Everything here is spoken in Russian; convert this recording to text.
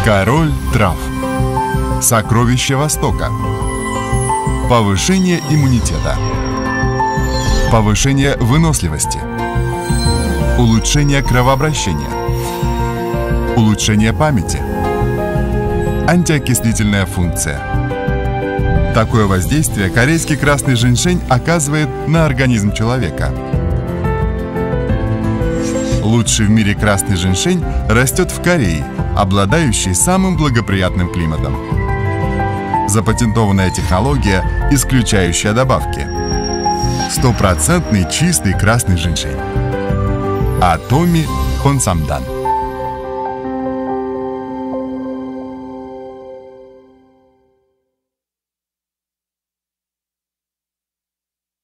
Король трав. Сокровища Востока. Повышение иммунитета. Повышение выносливости. Улучшение кровообращения. Улучшение памяти. Антиокислительная функция. Такое воздействие корейский красный женьшень оказывает на организм человека. Лучший в мире красный женьшень растет в Корее, обладающей самым благоприятным климатом. Запатентованная технология, исключающая добавки. Стопроцентный чистый красный женьшень. Атоми Хонсамдан.